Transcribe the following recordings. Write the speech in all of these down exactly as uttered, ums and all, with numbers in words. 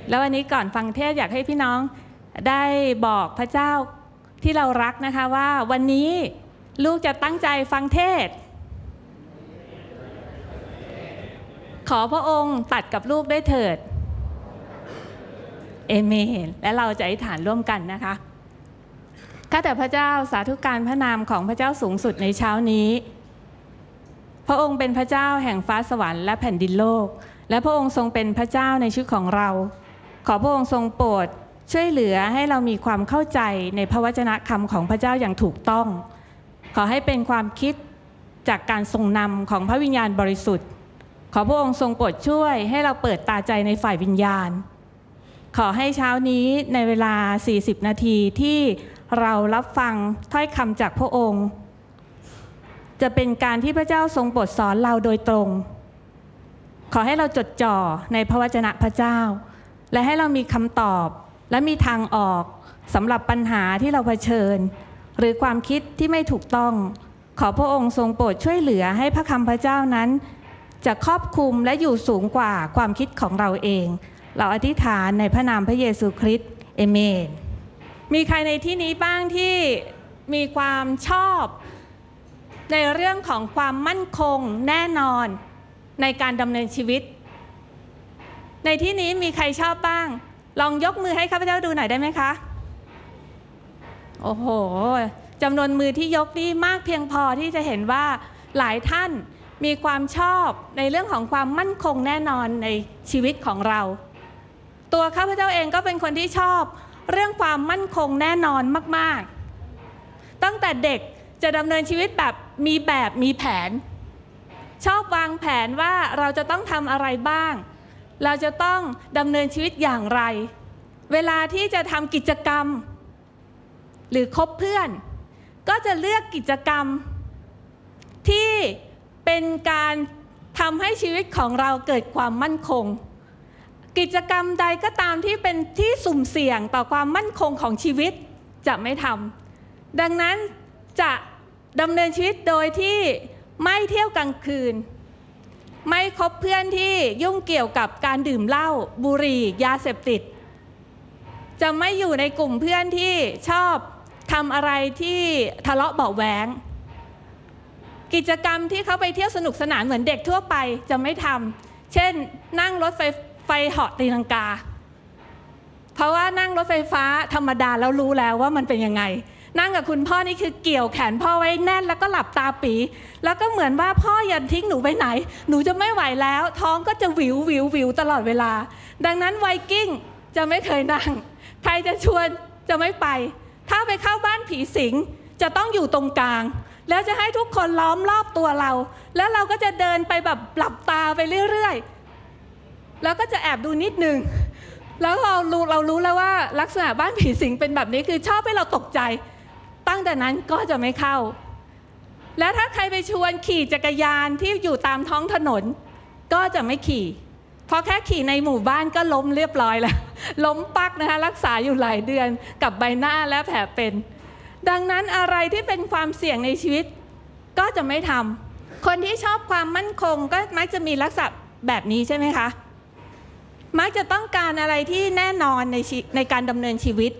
แล้ววันนี้ก่อนฟังเทศน์อยากให้พี่น้องได้บอกพระเจ้าที่เรารักนะคะว่าวันนี้ลูกจะตั้งใจฟังเทศน์ขอพระองค์ตัดกับลูกได้เถิดเอเมนและเราจะอธิษฐานร่วมกันนะคะข้าแต่พระเจ้าสาธุการพระนามของพระเจ้าสูงสุดในเช้านี้พระองค์เป็นพระเจ้าแห่งฟ้าสวรรค์และแผ่นดินโลกและพระองค์ทรงเป็นพระเจ้าในชีวิตของเราขอพระองค์ทรงโปรดช่วยเหลือให้เรามีความเข้าใจในพระวจนะคำของพระเจ้าอย่างถูกต้องขอให้เป็นความคิดจากการทรงนำของพระวิญญาณบริสุทธิ์ขอพระองค์ทรงโปรดช่วยให้เราเปิดตาใจในฝ่ายวิญญาณขอให้เช้านี้ในเวลาสี่สิบนาทีที่เรารับฟังถ้อยคำจากพระองค์จะเป็นการที่พระเจ้าทรงโปรดสอนเราโดยตรงขอให้เราจดจ่อในพระวจนะพระเจ้าและให้เรามีคำตอบและมีทางออกสำหรับปัญหาที่เราเผชิญหรือความคิดที่ไม่ถูกต้องขอพระองค์ทรงโปรดช่วยเหลือให้พระคำพระเจ้านั้นจะครอบคลุมและอยู่สูงกว่าความคิดของเราเองเราอธิษฐานในพระนามพระเยซูคริสต์เอเมนมีใครในที่นี้บ้างที่มีความชอบในเรื่องของความมั่นคงแน่นอนในการดำเนินชีวิตในที่นี้มีใครชอบบ้างลองยกมือให้ข้าพเจ้าดูหน่อยได้ไหมคะโอ้โหจำนวนมือที่ยกนี่มากเพียงพอที่จะเห็นว่าหลายท่านมีความชอบในเรื่องของความมั่นคงแน่นอนในชีวิตของเราตัวข้าพเจ้าเองก็เป็นคนที่ชอบเรื่องความมั่นคงแน่นอนมากๆตั้งแต่เด็กจะดำเนินชีวิตแบบมีแบบมีแผนชอบวางแผนว่าเราจะต้องทำอะไรบ้างเราจะต้องดำเนินชีวิตอย่างไรเวลาที่จะทำกิจกรรมหรือคบเพื่อนก็จะเลือกกิจกรรมที่เป็นการทำให้ชีวิตของเราเกิดความมั่นคงกิจกรรมใดก็ตามที่เป็นที่สุ่มเสี่ยงต่อความมั่นคงของชีวิตจะไม่ทำดังนั้นจะดำเนินชีวิตโดยที่ไม่เที่ยวกลางคืนไม่คบเพื่อนที่ยุ่งเกี่ยวกับการดื่มเหล้าบุหรี่ยาเสพติดจะไม่อยู่ในกลุ่มเพื่อนที่ชอบทำอะไรที่ทะเลาะเบาะแว้งกิจกรรมที่เขาไปเที่ยวสนุกสนานเหมือนเด็กทั่วไปจะไม่ทำเช่นนั่งรถไฟไฟเหาะตีลังกาเพราะว่านั่งรถไฟฟ้าธรรมดาแล้วรู้แล้วว่ามันเป็นยังไงนั่งกับคุณพ่อนี่คือเกี่ยวแขนพ่อไว้แน่นแล้วก็หลับตาปีแล้วก็เหมือนว่าพ่ออย่าทิ้งหนูไปไหนหนูจะไม่ไหวแล้วท้องก็จะวิววิววิวตลอดเวลาดังนั้นไวกิ้งจะไม่เคยนั่งใครจะชวนจะไม่ไปถ้าไปเข้าบ้านผีสิงจะต้องอยู่ตรงกลางแล้วจะให้ทุกคนล้อมรอบตัวเราแล้วเราก็จะเดินไปแบบหลับตาไปเรื่อยๆแล้วก็จะแอบดูนิดนึงแล้วเรารู้เรารู้แล้วว่าลักษณะบ้านผีสิงเป็นแบบนี้คือชอบให้เราตกใจตั้งแต่นั้นก็จะไม่เข้าแล้วถ้าใครไปชวนขี่จักรยานที่อยู่ตามท้องถนนก็จะไม่ขี่เพราะแค่ขี่ในหมู่บ้านก็ล้มเรียบร้อยแล้วล้มปักนะคะรักษาอยู่หลายเดือนกับใบหน้าและแผลเป็นดังนั้นอะไรที่เป็นความเสี่ยงในชีวิตก็จะไม่ทำคนที่ชอบความมั่นคงก็มักจะมีลักษณะแบบนี้ใช่ไหมคะมักจะต้องการอะไรที่แน่นอนในในการดำเนินชีวิต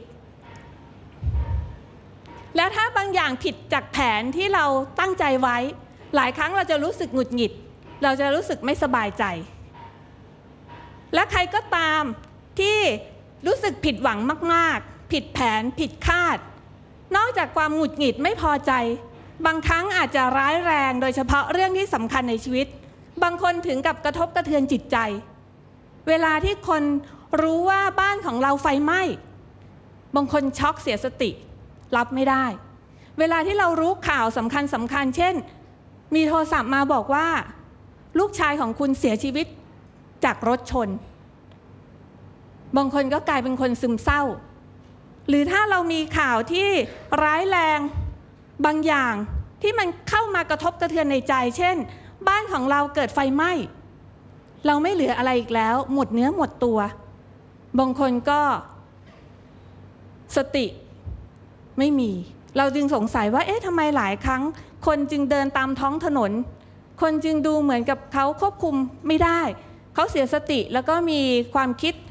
แล้วถ้าบางอย่างผิดจากแผนที่เราตั้งใจไว้หลายครั้งเราจะรู้สึกหงุดหงิดเราจะรู้สึกไม่สบายใจและใครก็ตามที่รู้สึกผิดหวังมากๆผิดแผนผิดคาดนอกจากความหงุดหงิดไม่พอใจบางครั้งอาจจะร้ายแรงโดยเฉพาะเรื่องที่สำคัญในชีวิตบางคนถึงกับกระทบกระเทือนจิตใจเวลาที่คนรู้ว่าบ้านของเราไฟไหม้บางคนช็อกเสียสติรับไม่ได้เวลาที่เรารู้ข่าวสำคัญสำคัญเช่นมีโทรศัพท์มาบอกว่าลูกชายของคุณเสียชีวิตจากรถชนบางคนก็กลายเป็นคนซึมเศร้าหรือถ้าเรามีข่าวที่ร้ายแรงบางอย่างที่มันเข้ามากระทบกระเทือนในใจเช่นบ้านของเราเกิดไฟไหม้เราไม่เหลืออะไรอีกแล้วหมดเนื้อหมดตัวบางคนก็สติไม่มีเราจึงสงสัยว่าเอ๊ะทำไมหลายครั้งคนจึงเดินตามท้องถนนคนจึงดูเหมือนกับเขาควบคุมไม่ได้เขาเสียสติแล้วก็มีความคิด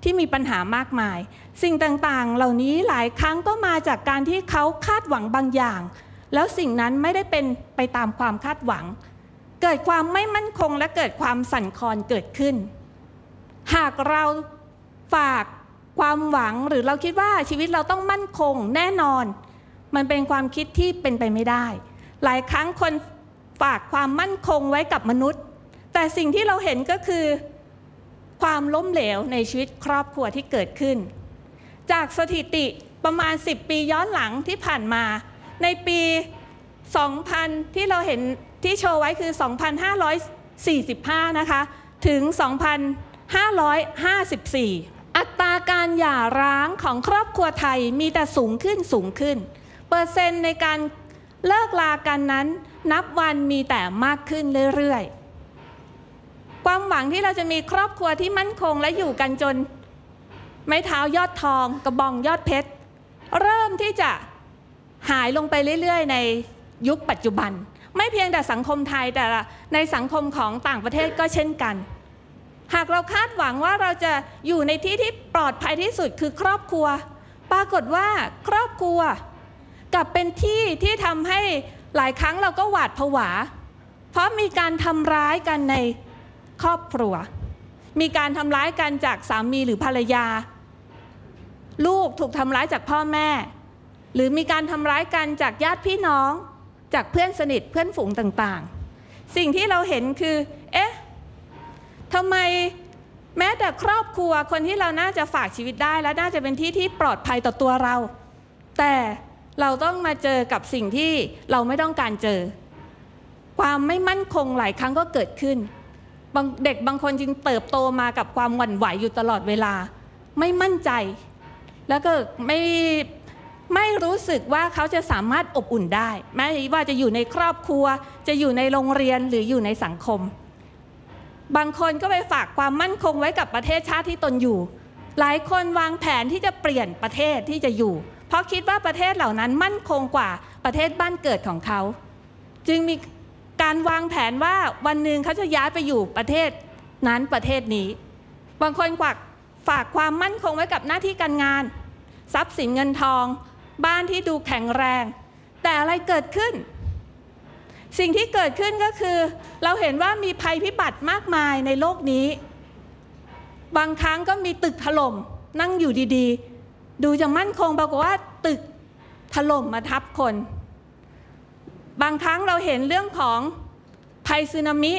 ที่มีปัญหามากมายสิ่งต่างๆเหล่านี้หลายครั้งก็มาจากการที่เขาคาดหวังบางอย่างแล้วสิ่งนั้นไม่ได้เป็นไปตามความคาดหวังเกิดความไม่มั่นคงและเกิดความสั่นคลอนเกิดขึ้นหากเราฝากความหวังหรือเราคิดว่าชีวิตเราต้องมั่นคงแน่นอนมันเป็นความคิดที่เป็นไปไม่ได้หลายครั้งคนฝากความมั่นคงไว้กับมนุษย์แต่สิ่งที่เราเห็นก็คือความล้มเหลวในชีวิตครอบครัวที่เกิดขึ้นจากสถิติประมาณสิบปีย้อนหลังที่ผ่านมาในปีสองพันที่เราเห็นที่โชว์ไว้คือสองพันห้าร้อยสี่สิบห้านะคะถึงสองพันห้าร้อยห้าสิบสี่อัตราการหย่าร้างของครอบครัวไทยมีแต่สูงขึ้นสูงขึ้นเปอร์เซ็นต์ในการเลิกลากันนั้นนับวันมีแต่มากขึ้นเรื่อยๆความหวังที่เราจะมีครอบครัวที่มั่นคงและอยู่กันจนไม้เท้ายอดทองกระบองยอดเพชรเริ่มที่จะหายลงไปเรื่อยๆในยุคปัจจุบันไม่เพียงแต่สังคมไทยแต่ในสังคมของต่างประเทศก็เช่นกันหากเราคาดหวังว่าเราจะอยู่ในที่ที่ปลอดภัยที่สุดคือครอบครัวปรากฏว่าครอบครัวกลับเป็นที่ที่ทำให้หลายครั้งเราก็หวาดผวาเพราะมีการทำร้ายกันในครอบครัวมีการทำร้ายกันจากสามีหรือภรรยาลูกถูกทำร้ายจากพ่อแม่หรือมีการทำร้ายกันจากญาติพี่น้องจากเพื่อนสนิทเพื่อนฝูงต่างๆสิ่งที่เราเห็นคือเอ๊ะทำไมแม้แต่ครอบครัวคนที่เราน่าจะฝากชีวิตได้และน่าจะเป็นที่ที่ปลอดภัยต่อตัวเราแต่เราต้องมาเจอกับสิ่งที่เราไม่ต้องการเจอความไม่มั่นคงหลายครั้งก็เกิดขึ้นเด็กบางคนจึงเติบโตมากับความหวั่นไหวอยู่ตลอดเวลาไม่มั่นใจแล้วก็ไม่ไม่รู้สึกว่าเขาจะสามารถอบอุ่นได้ไม่ว่าจะอยู่ในครอบครัวจะอยู่ในโรงเรียนหรืออยู่ในสังคมบางคนก็ไปฝากความมั่นคงไว้กับประเทศชาติที่ตนอยู่หลายคนวางแผนที่จะเปลี่ยนประเทศที่จะอยู่เพราะคิดว่าประเทศเหล่านั้นมั่นคงกว่าประเทศบ้านเกิดของเขาจึงมีการวางแผนว่าวันหนึ่งเขาจะย้ายไปอยู่ประเทศนั้นประเทศนี้บางคนฝากความมั่นคงไว้กับหน้าที่การงานทรัพย์สินเงินทองบ้านที่ดูแข็งแรงแต่อะไรเกิดขึ้นสิ่งที่เกิดขึ้นก็คือเราเห็นว่ามีภัยพิบัติมากมายในโลกนี้บางครั้งก็มีตึกถล่มนั่งอยู่ดีๆดูจะมั่นคงปรากฏว่าตึกถล่มมาทับคนบางครั้งเราเห็นเรื่องของภัยสึนามิ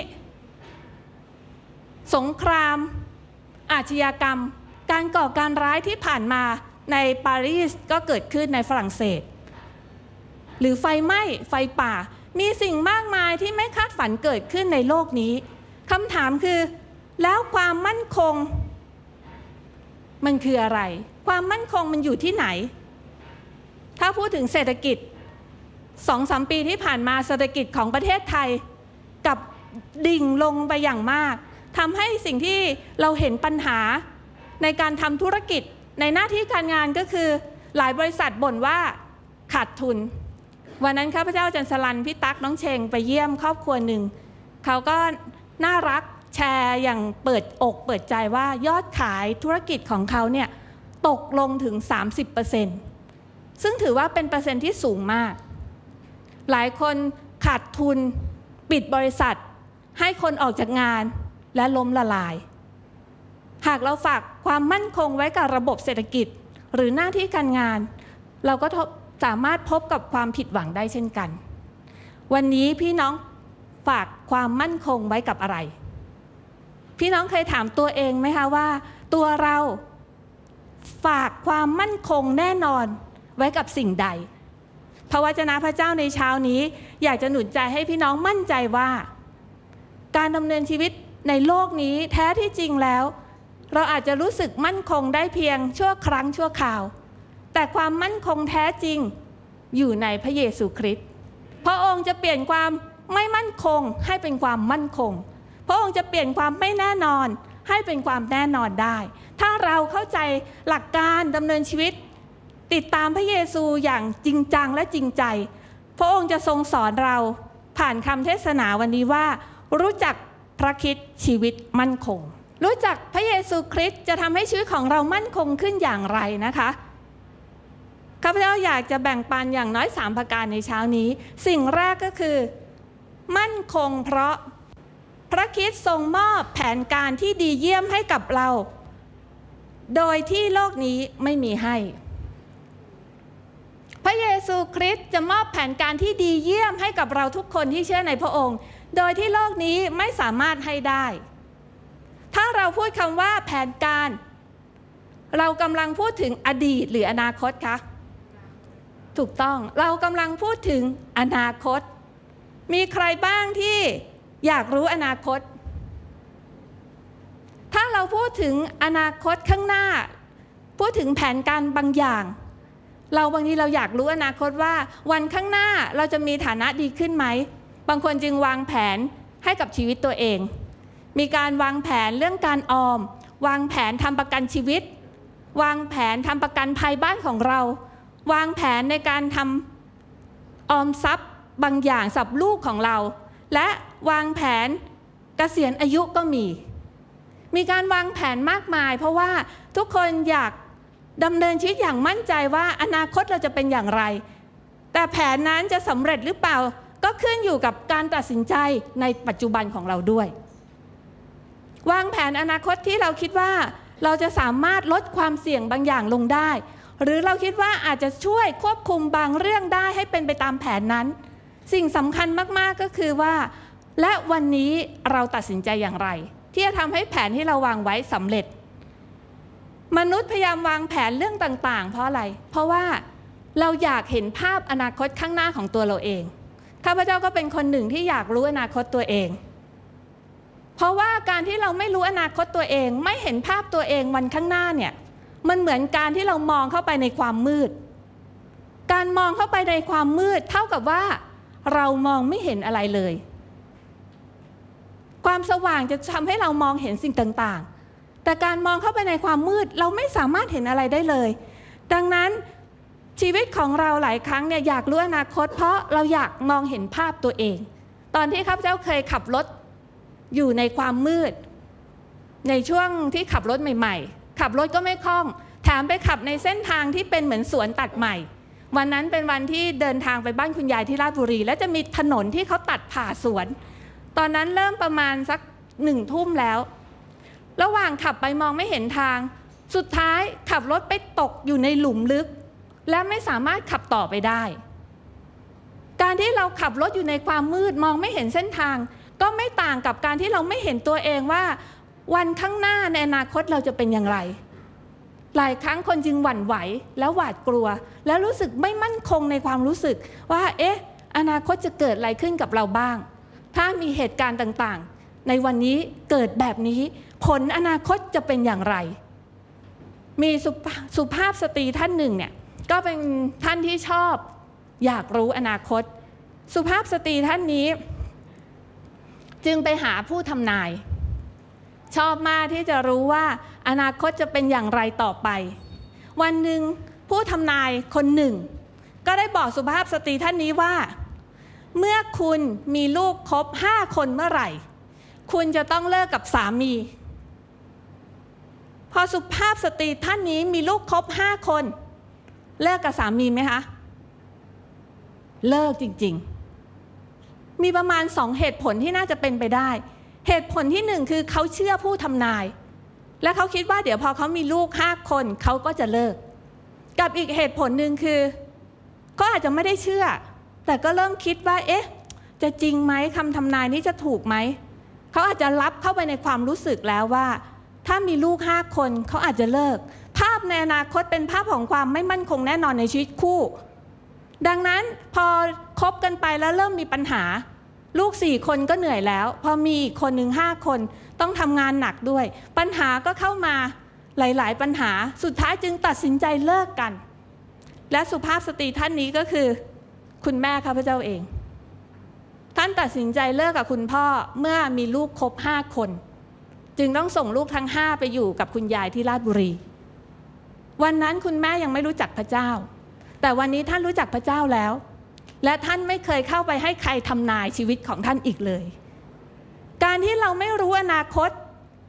สงครามอาชญากรรมการก่อการร้ายที่ผ่านมาในปารีสก็เกิดขึ้นในฝรั่งเศสหรือไฟไหม้ไฟป่ามีสิ่งมากมายที่ไม่คาดฝันเกิดขึ้นในโลกนี้คำถามคือแล้วความมั่นคงมันคืออะไรความมั่นคงมันอยู่ที่ไหนถ้าพูดถึงเศรษฐกิจ สองสาม ปีที่ผ่านมาเศรษฐกิจของประเทศไทยกับดิ่งลงไปอย่างมากทำให้สิ่งที่เราเห็นปัญหาในการทำธุรกิจในหน้าที่การงานก็คือหลายบริษัทบ่นว่าขาดทุนวันนั้นข้าพเจ้าจันสลันพี่ตั๊กน้องเชงไปเยี่ยมครอบครัวหนึ่งเขาก็น่ารักแชร์อย่างเปิดอกเปิดใจว่ายอดขายธุรกิจของเขาเนี่ยตกลงถึง สามสิบเปอร์เซ็นต์ ซึ่งถือว่าเป็นเปอร์เซ็นต์ที่สูงมากหลายคนขาดทุนปิดบริษัทให้คนออกจากงานและล้มละลายหากเราฝากความมั่นคงไว้กับระบบเศรษฐกิจหรือหน้าที่การงานเราก็สามารถพบกับความผิดหวังได้เช่นกันวันนี้พี่น้องฝากความมั่นคงไว้กับอะไรพี่น้องเคยถามตัวเองไหมคะว่าตัวเราฝากความมั่นคงแน่นอนไว้กับสิ่งใดพระวจนะพระเจ้าในเช้านี้อยากจะหนุนใจให้พี่น้องมั่นใจว่าการดำเนินชีวิตในโลกนี้แท้ที่จริงแล้วเราอาจจะรู้สึกมั่นคงได้เพียงชั่วครั้งชั่วคราวแต่ความมั่นคงแท้จริงอยู่ในพระเยซูคริสต์พระองค์จะเปลี่ยนความไม่มั่นคงให้เป็นความมั่นคงพระองค์จะเปลี่ยนความไม่แน่นอนให้เป็นความแน่นอนได้ถ้าเราเข้าใจหลักการดำเนินชีวิตติดตามพระเยซูอย่างจริงจังและจริงใจพระองค์จะทรงสอนเราผ่านคำเทศนาวันนี้ว่ารู้จักพระคริสต์ชีวิตมั่นคงรู้จักพระเยซูคริสต์จะทำให้ชีวิตของเรามั่นคงขึ้นอย่างไรนะคะข้าพเจ้าอยากจะแบ่งปันอย่างน้อยสามประการในเช้านี้สิ่งแรกก็คือมั่นคงเพราะพระคริสต์ทรงมอบแผนการที่ดีเยี่ยมให้กับเราโดยที่โลกนี้ไม่มีให้พระเยซูคริสต์จะมอบแผนการที่ดีเยี่ยมให้กับเราทุกคนที่เชื่อในพระองค์โดยที่โลกนี้ไม่สามารถให้ได้ถ้าเราพูดคำว่าแผนการเรากำลังพูดถึงอดีตหรืออนาคตคะถูกต้องเรากำลังพูดถึงอนาคตมีใครบ้างที่อยากรู้อนาคตถ้าเราพูดถึงอนาคตข้างหน้าพูดถึงแผนการบางอย่างเราบางทีเราอยากรู้อนาคตว่าวันข้างหน้าเราจะมีฐานะดีขึ้นไหมบางคนจึงวางแผนให้กับชีวิตตัวเองมีการวางแผนเรื่องการออมวางแผนทำประกันชีวิตวางแผนทำประกันภัยบ้านของเราวางแผนในการทำออมทรัพย์บางอย่างสำหรับลูกของเราและวางแผนเกษียณอายุก็มีมีการวางแผนมากมายเพราะว่าทุกคนอยากดำเนินชีวิตอย่างมั่นใจว่าอนาคตเราจะเป็นอย่างไรแต่แผนนั้นจะสำเร็จหรือเปล่าก็ขึ้นอยู่กับการตัดสินใจในปัจจุบันของเราด้วยวางแผนอนาคตที่เราคิดว่าเราจะสามารถลดความเสี่ยงบางอย่างลงได้หรือเราคิดว่าอาจจะช่วยควบคุมบางเรื่องได้ให้เป็นไปตามแผนนั้นสิ่งสำคัญมากๆก็คือว่าและวันนี้เราตัดสินใจอย่างไรที่จะทำให้แผนที่เราวางไว้สำเร็จมนุษย์พยายามวางแผนเรื่องต่างๆเพราะอะไรเพราะว่าเราอยากเห็นภาพอนาคตข้างหน้าของตัวเราเองข้าพเจ้าก็เป็นคนหนึ่งที่อยากรู้อนาคตตัวเองเพราะว่าการที่เราไม่รู้อนาคตตัวเองไม่เห็นภาพตัวเองวันข้างหน้าเนี่ยมันเหมือนการที่เรามองเข้าไปในความมืดการมองเข้าไปในความมืดเท่ากับว่าเรามองไม่เห็นอะไรเลยความสว่างจะทำให้เรามองเห็นสิ่งต่างๆแต่การมองเข้าไปในความมืดเราไม่สามารถเห็นอะไรได้เลยดังนั้นชีวิตของเราหลายครั้งเนี่ยอยากรู้อนาคตเพราะเราอยากมองเห็นภาพตัวเองตอนที่ข้าพเจ้าเคยขับรถอยู่ในความมืดในช่วงที่ขับรถใหม่ๆขับรถก็ไม่คล่องแถมไปขับในเส้นทางที่เป็นเหมือนสวนตัดใหม่วันนั้นเป็นวันที่เดินทางไปบ้านคุณยายที่ราชบุรีและจะมีถนนที่เขาตัดผ่าสวนตอนนั้นเริ่มประมาณสักหนึ่งทุ่มแล้วระหว่างขับไปมองไม่เห็นทางสุดท้ายขับรถไปตกอยู่ในหลุมลึกและไม่สามารถขับต่อไปได้การที่เราขับรถอยู่ในความมืดมองไม่เห็นเส้นทางก็ไม่ต่างกับการที่เราไม่เห็นตัวเองว่าวันข้างหน้าในอนาคตเราจะเป็นอย่างไรหลายครั้งคนจึงหวั่นไหวแล้วหวาดกลัวแล้วรู้สึกไม่มั่นคงในความรู้สึกว่าเอ๊ะอนาคตจะเกิดอะไรขึ้นกับเราบ้างถ้ามีเหตุการณ์ต่างๆในวันนี้เกิดแบบนี้ผลอนาคตจะเป็นอย่างไรมีสุภาพสตรีท่านหนึ่งเนี่ยก็เป็นท่านที่ชอบอยากรู้อนาคตสุภาพสตรีท่านนี้จึงไปหาผู้ทำนายชอบมากที่จะรู้ว่าอนาคตจะเป็นอย่างไรต่อไปวันหนึ่งผู้ทำนายคนหนึ่งก็ได้บอกสุภาพสตรีท่านนี้ว่าเมื่อคุณมีลูกครบห้าคนเมื่อไหร่คุณจะต้องเลิกกับสามีพอสุภาพสตรีท่านนี้มีลูกครบห้าคนเลิกกับสามีไหมคะเลิกจริงๆมีประมาณสองเหตุผลที่น่าจะเป็นไปได้เหตุผลที่หนึ่งคือเขาเชื่อผู้ทำนายและเขาคิดว่าเดี๋ยวพอเขามีลูกห้าคนเขาก็จะเลิกกับอีกเหตุผลหนึ่งคือก็อาจจะไม่ได้เชื่อแต่ก็เริ่มคิดว่าเอ๊ะจะจริงไหมคำทำนายนี้จะถูกไหมเขาอาจจะรับเข้าไปในความรู้สึกแล้วว่าถ้ามีลูกห้าคนเขาอาจจะเลิกภาพในอนาคตเป็นภาพของความไม่มั่นคงแน่นอนในชีวิตคู่ดังนั้นพอคบกันไปแล้วเริ่มมีปัญหาลูกสี่คนก็เหนื่อยแล้วพอมีอีกคนหนึ่งห้าคนต้องทำงานหนักด้วยปัญหาก็เข้ามาหลายๆปัญหาสุดท้ายจึงตัดสินใจเลิกกันและสุภาพสตรีท่านนี้ก็คือคุณแม่ข้าพเจ้าเองท่านตัดสินใจเลิกกับคุณพ่อเมื่อมีลูกครบห้าคนจึงต้องส่งลูกทั้งห้าไปอยู่กับคุณยายที่ราชบุรีวันนั้นคุณแม่ยังไม่รู้จักพระเจ้าแต่วันนี้ท่านรู้จักพระเจ้าแล้วและท่านไม่เคยเข้าไปให้ใครทำนายชีวิตของท่านอีกเลยการที่เราไม่รู้อนาคต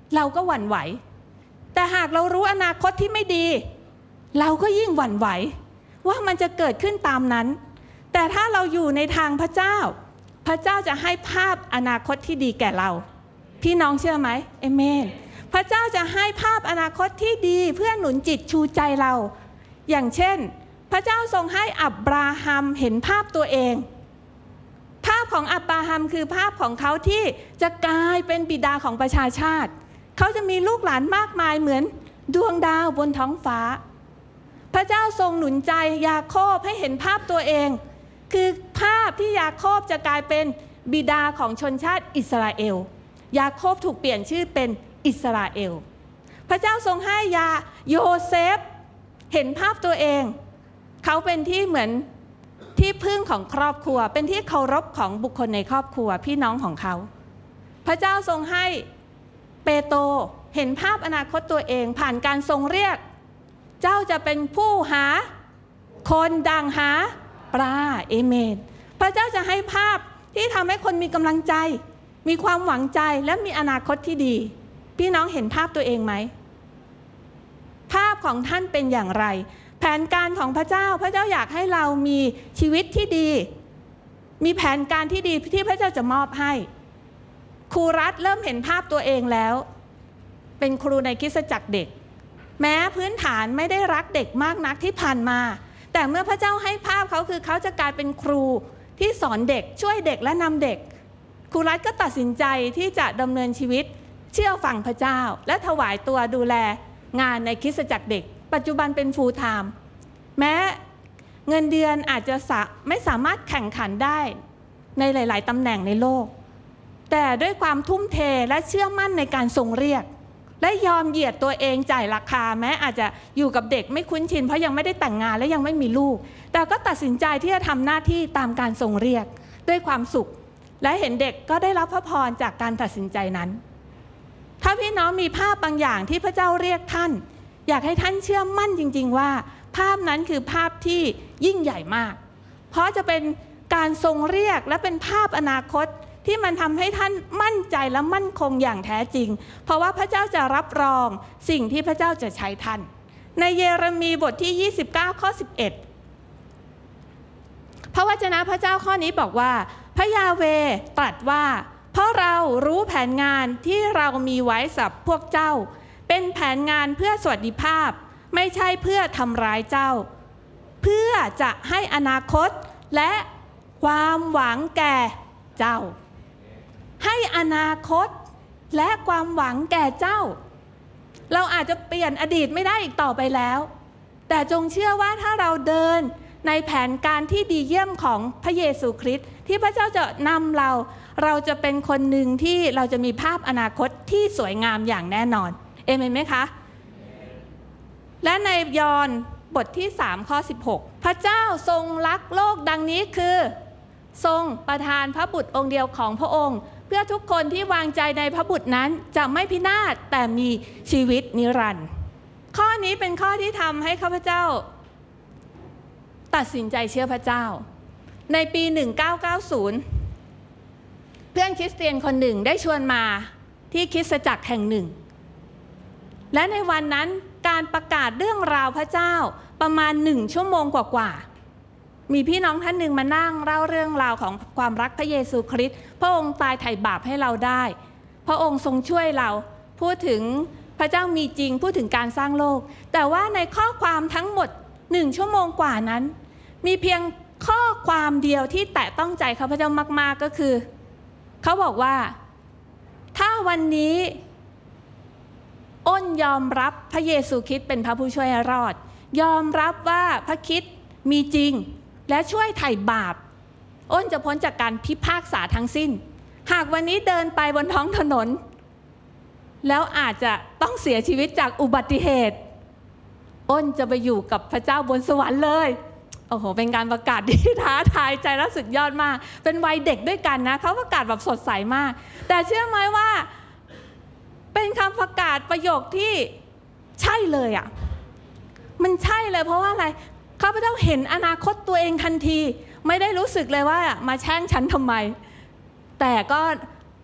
เราก็หวั่นไหวแต่หากเรารู้อนาคตที่ไม่ดีเราก็ยิ่งหวั่นไหวว่ามันจะเกิดขึ้นตามนั้นแต่ถ้าเราอยู่ในทางพระเจ้าพระเจ้าจะให้ภาพอนาคตที่ดีแก่เราพี่น้องเชื่อไหมเอเมนพระเจ้าจะให้ภาพอนาคตที่ดีเพื่อหนุนจิตชูใจเราอย่างเช่นพระเจ้าทรงให้อับราฮัมเห็นภาพตัวเองภาพของอับราฮัมคือภาพของเขาที่จะกลายเป็นบิดาของประชาชาติเขาจะมีลูกหลานมากมายเหมือนดวงดาวบนท้องฟ้าพระเจ้าทรงหนุนใจยาโคบให้เห็นภาพตัวเองคือภาพที่ยาโคบจะกลายเป็นบิดาของชนชาติอิสราเอลยาโคบถูกเปลี่ยนชื่อเป็นอิสราเอลพระเจ้าทรงให้ยาโยเซฟเห็นภาพตัวเองเขาเป็นที่เหมือนที่พึ่งของครอบครัวเป็นที่เคารพของบุคคลในครอบครัวพี่น้องของเขาพระเจ้าทรงให้เปโตรเห็นภาพอนาคตตัวเองผ่านการทรงเรียกเจ้าจะเป็นผู้หาคนดังหาปลาเอเมนพระเจ้าจะให้ภาพที่ทำให้คนมีกำลังใจมีความหวังใจและมีอนาคตที่ดีพี่น้องเห็นภาพตัวเองไหมภาพของท่านเป็นอย่างไรแผนการของพระเจ้าพระเจ้าอยากให้เรามีชีวิตที่ดีมีแผนการที่ดีที่พระเจ้าจะมอบให้ครูรัฐเริ่มเห็นภาพตัวเองแล้วเป็นครูในคริสตจักรเด็กแม้พื้นฐานไม่ได้รักเด็กมากนักที่ผ่านมาแต่เมื่อพระเจ้าให้ภาพเขาคือเขาจะกลายเป็นครูที่สอนเด็กช่วยเด็กและนำเด็กครูรัฐก็ตัดสินใจที่จะดำเนินชีวิตเชื่อฟังพระเจ้าและถวายตัวดูแลงานในคริสตจักรเด็กปัจจุบันเป็นฟูลไทม์แม้เงินเดือนอาจจะไม่สามารถแข่งขันได้ในหลายๆตำแหน่งในโลกแต่ด้วยความทุ่มเทและเชื่อมั่นในการทรงเรียกและยอมเหยียดตัวเองจ่ายราคาแม้อาจจะอยู่กับเด็กไม่คุ้นชินเพราะยังไม่ได้แต่งงานและยังไม่มีลูกแต่ก็ตัดสินใจที่จะทำหน้าที่ตามการทรงเรียกด้วยความสุขและเห็นเด็กก็ได้รับพระพรจากการตัดสินใจนั้นถ้าพี่น้องมีภาพบางอย่างที่พระเจ้าเรียกท่านอยากให้ท่านเชื่อมั่นจริงๆว่าภาพนั้นคือภาพที่ยิ่งใหญ่มากเพราะจะเป็นการทรงเรียกและเป็นภาพอนาคตที่มันทำให้ท่านมั่นใจและมั่นคงอย่างแท้จริงเพราะว่าพระเจ้าจะรับรองสิ่งที่พระเจ้าจะใช้ท่านในเยเรมีบทที่ยี่สิบเก้าข้อสิบเอ็ดพระวจนะพระเจ้าข้อนี้บอกว่าพระยาเวห์ตรัสว่าเพราะเรารู้แผนงานที่เรามีไว้สำหรับพวกเจ้าเป็นแผนงานเพื่อสวัสดิภาพไม่ใช่เพื่อทำร้ายเจ้าเพื่อจะให้อนาคตและความหวังแก่เจ้าให้อนาคตและความหวังแก่เจ้าเราอาจจะเปลี่ยนอดีตไม่ได้อีกต่อไปแล้วแต่จงเชื่อว่าถ้าเราเดินในแผนการที่ดีเยี่ยมของพระเยซูคริสต์ที่พระเจ้าจะนำเราเราจะเป็นคนหนึ่งที่เราจะมีภาพอนาคตที่สวยงามอย่างแน่นอนเอเมนไหมคะและในยอห์นบทที่สามข้อสิบหกพระเจ้าทรงรักโลกดังนี้คือทรงประทานพระบุตรองค์เดียวของพระองค์เพื่อทุกคนที่วางใจในพระบุตรนั้นจะไม่พินาศแต่มีชีวิตนิรันดร์ข้อนี้เป็นข้อที่ทำให้ข้าพเจ้าตัดสินใจเชื่อพระเจ้าในปีหนึ่งเก้าเก้าศูนย์เพื่อนคริสเตียนคนหนึ่งได้ชวนมาที่คริสตจักรแห่งหนึ่งและในวันนั้นการประกาศเรื่องราวพระเจ้าประมาณหนึ่งชั่วโมงกว่าๆมีพี่น้องท่านหนึ่งมานั่งเล่าเรื่องราวของความรักพระเยซูคริสต์พระองค์ตายไถ่บาปให้เราได้พระองค์ทรงช่วยเราพูดถึงพระเจ้ามีจริงพูดถึงการสร้างโลกแต่ว่าในข้อความทั้งหมดหนึ่งชั่วโมงกว่านั้นมีเพียงข้อความเดียวที่แตะต้องใจข้าพเจ้ามากๆก็คือเขาบอกว่าถ้าวันนี้อ้นยอมรับพระเยซูคริสต์เป็นพระผู้ช่วยให้รอดยอมรับว่าพระคริสต์มีจริงและช่วยไถ่บาปอ้นจะพ้นจากการพิพากษาทั้งสิ้นหากวันนี้เดินไปบนท้องถนนแล้วอาจจะต้องเสียชีวิตจากอุบัติเหตุอ้นจะไปอยู่กับพระเจ้าบนสวรรค์เลยโอ้โหเป็นการประกาศที่ท้าทายใจและสุดยอดมากเป็นวัยเด็กด้วยกันนะเขาประกาศแบบสดใสมากแต่เชื่อไหมว่าเป็นคำประกาศประโยคที่ใช่เลยอ่ะมันใช่เลยเพราะว่าอะไรข้าพเจ้าเห็นอนาคตตัวเองทันทีไม่ได้รู้สึกเลยว่ามาแช่งฉันทำไมแต่ก็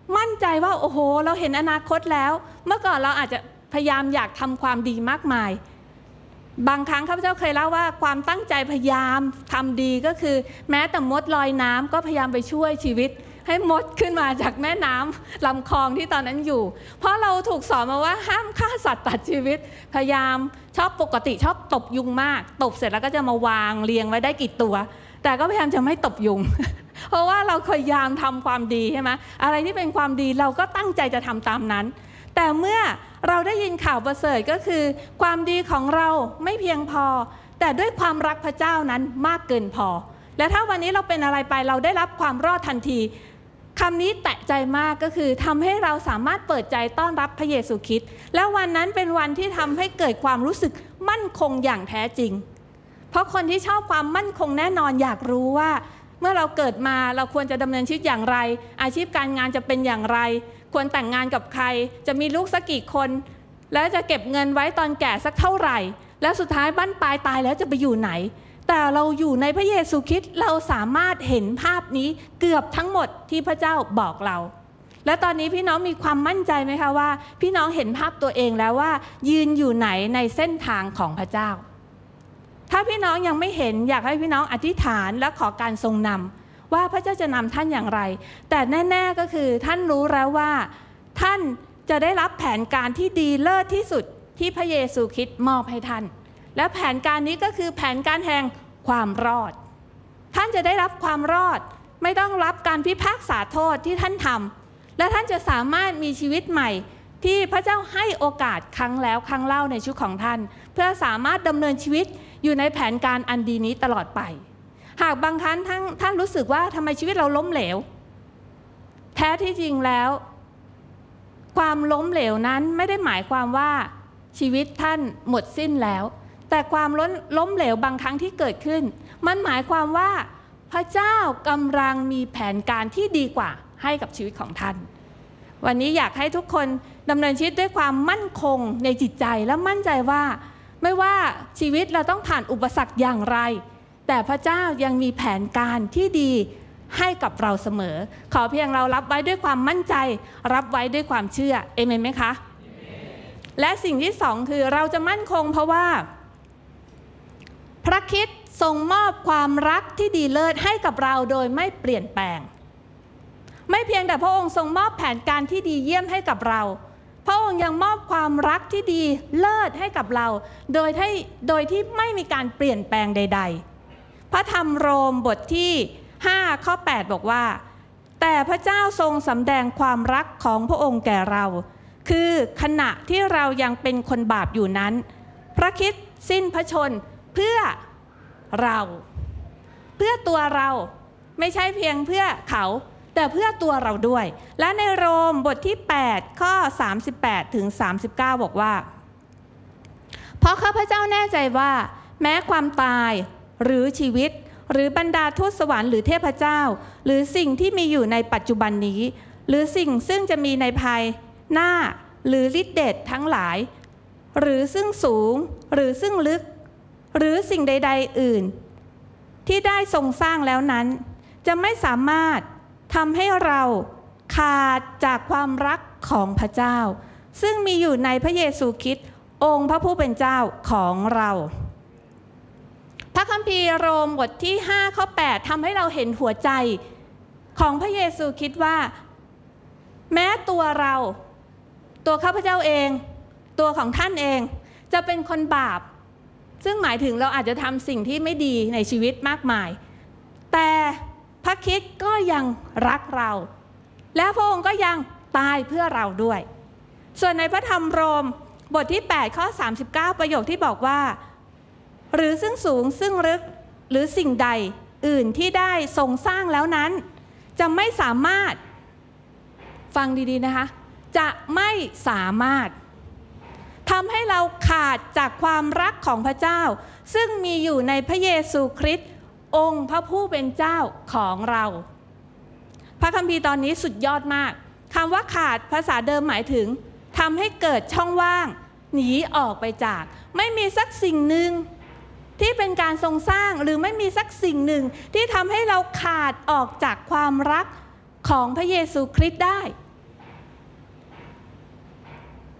มั่นใจว่าโอ้โหเราเห็นอนาคตแล้วเมื่อก่อนเราอาจจะพยายามอยากทำความดีมากมายบางครั้งข้าพเจ้าเคยเล่าว่าความตั้งใจพยายามทำดีก็คือแม้แต่มดลอยน้ำก็พยายามไปช่วยชีวิตให้มดขึ้นมาจากแม่น้ำลำคลองที่ตอนนั้นอยู่เพราะเราถูกสอนมาว่าห้ามฆ่าสัตว์ตัดชีวิตพยายามชอบปกติชอบตบยุงมากตบเสร็จแล้วก็จะมาวางเรียงไว้ได้กี่ตัวแต่ก็พยายามจะไม่ตบยุง เพราะว่าเราพยายามทำความดีใช่ไหมอะไรที่เป็นความดีเราก็ตั้งใจจะทำตามนั้นแต่เมื่อเราได้ยินข่าวประเสริฐก็คือความดีของเราไม่เพียงพอแต่ด้วยความรักพระเจ้านั้นมากเกินพอและถ้าวันนี้เราเป็นอะไรไปเราได้รับความรอดทันทีคำนี้แตะใจมากก็คือทำให้เราสามารถเปิดใจต้อนรับพระเยซูคริสต์และวันนั้นเป็นวันที่ทำให้เกิดความรู้สึกมั่นคงอย่างแท้จริงเพราะคนที่ชอบความมั่นคงแน่นอนอยากรู้ว่าเมื่อเราเกิดมาเราควรจะดำเนินชีวิตอย่างไรอาชีพการงานจะเป็นอย่างไรควรแต่งงานกับใครจะมีลูกสักกี่คนแล้วจะเก็บเงินไว้ตอนแก่สักเท่าไหร่แล้วสุดท้ายบั้นปลายตายแล้วจะไปอยู่ไหนแต่เราอยู่ในพระเยซูคริสต์เราสามารถเห็นภาพนี้เกือบทั้งหมดที่พระเจ้าบอกเราและตอนนี้พี่น้องมีความมั่นใจไหมคะว่าพี่น้องเห็นภาพตัวเองแล้วว่ายืนอยู่ไหนในเส้นทางของพระเจ้าถ้าพี่น้องยังไม่เห็นอยากให้พี่น้องอธิษฐานและขอการทรงนำว่าพระเจ้าจะนำท่านอย่างไรแต่แน่ๆก็คือท่านรู้แล้วว่าท่านจะได้รับแผนการที่ดีเลิศที่สุดที่พระเยซูคริสต์มอบให้ท่านและแผนการนี้ก็คือแผนการแห่งความรอดท่านจะได้รับความรอดไม่ต้องรับการพิพากษาโทษที่ท่านทำและท่านจะสามารถมีชีวิตใหม่ที่พระเจ้าให้โอกาสครั้งแล้วครั้งเล่าในชีวิตของท่านเพื่อสามารถดำเนินชีวิตอยู่ในแผนการอันดีนี้ตลอดไปหากบางครั้งท่านท่านรู้สึกว่าทำไมชีวิตเราล้มเหลวแท้ที่จริงแล้วความล้มเหลวนั้นไม่ได้หมายความว่าชีวิตท่านหมดสิ้นแล้วแต่ความล้มล้มเหลวบางครั้งที่เกิดขึ้นมันหมายความว่าพระเจ้ากำลังมีแผนการที่ดีกว่าให้กับชีวิตของท่านวันนี้อยากให้ทุกคนดำเนินชีวิตด้วยความมั่นคงในจิตใจและมั่นใจว่าไม่ว่าชีวิตเราต้องผ่านอุปสรรคอย่างไรแต่พระเจ้ายังมีแผนการที่ดีให้กับเราเสมอขอเพียงเรารับไว้ด้วยความมั่นใจรับไว้ด้วยความเชื่อเอเมนไหมคะและสิ่งที่สองคือเราจะมั่นคงเพราะว่าพระคริสต์ทรงมอบความรักที่ดีเลิศให้กับเราโดยไม่เปลี่ยนแปลงไม่เพียงแต่พระองค์ทรงมอบแผนการที่ดีเยี่ยมให้กับเราพระองค์ยังมอบความรักที่ดีเลิศให้กับเราโดยที่โดยที่ไม่มีการเปลี่ยนแปลงใดๆพระธรรมโรมบทที่ห้าข้อแปดบอกว่าแต่พระเจ้าทรงสำแดงความรักของพระองค์แก่เราคือขณะที่เรายังเป็นคนบาปอยู่นั้นพระคริสต์สิ้นพระชนเพื่อเราเพื่อตัวเราไม่ใช่เพียงเพื่อเขาแต่เพื่อตัวเราด้วยและในโรมบทที่แปดข้อสามสิบแปดถึงสามสิบเก้าบอกว่าเพราะข้าพเจ้าแน่ใจว่าแม้ความตายหรือชีวิตหรือบรรดาทูตสวรรค์หรือเทพเจ้าหรือสิ่งที่มีอยู่ในปัจจุบันนี้หรือสิ่งซึ่งจะมีในภายหน้าหรือฤทธิเดชทั้งหลายหรือซึ่งสูงหรือซึ่งลึกหรือสิ่งใดๆอื่นที่ได้ทรงสร้างแล้วนั้นจะไม่สามารถทำให้เราขาดจากความรักของพระเจ้าซึ่งมีอยู่ในพระเยซูคริสต์องค์พระผู้เป็นเจ้าของเราพระคัมภีร์โรมบทที่ห้าข้อแปดทำให้เราเห็นหัวใจของพระเยซูคริสต์ว่าแม้ตัวเราตัวข้าพเจ้าเองตัวของท่านเองจะเป็นคนบาปซึ่งหมายถึงเราอาจจะทำสิ่งที่ไม่ดีในชีวิตมากมายแต่พระคริสต์ก็ยังรักเราและพระองค์ก็ยังตายเพื่อเราด้วยส่วนในพระธรรมโรมบทที่แปดข้อสามสิบเก้าประโยคที่บอกว่าหรือซึ่งสูงซึ่งลึกหรือสิ่งใดอื่นที่ได้ทรงสร้างแล้วนั้นจะไม่สามารถฟังดีๆนะคะจะไม่สามารถทำให้เราขาดจากความรักของพระเจ้าซึ่งมีอยู่ในพระเยซูคริสต์องค์พระผู้เป็นเจ้าของเราพระคัมภีร์ตอนนี้สุดยอดมากคำว่าขาดภาษาเดิมหมายถึงทำให้เกิดช่องว่างหนีออกไปจากไม่มีสักสิ่งหนึ่งที่เป็นการทรงสร้างหรือไม่มีสักสิ่งหนึ่งที่ทำให้เราขาดออกจากความรักของพระเยซูคริสต์ได้